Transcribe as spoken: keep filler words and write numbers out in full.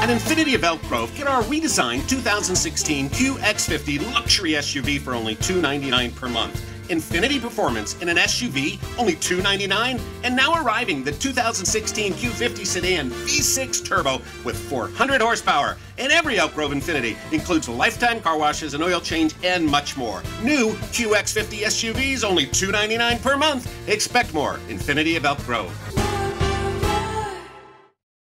Infiniti of Elk Grove, get our redesigned two thousand sixteen Q X fifty luxury S U V for only two hundred ninety-nine dollars per month. Infiniti performance in an S U V, only two hundred ninety-nine dollars. And now arriving the two thousand sixteen Q fifty sedan V six Turbo with four hundred horsepower. And every Elk Grove Infiniti includes lifetime car washes, an oil change, and much more. New Q X fifty S U Vs, only two hundred ninety-nine dollars per month. Expect more. Infiniti of Elk Grove.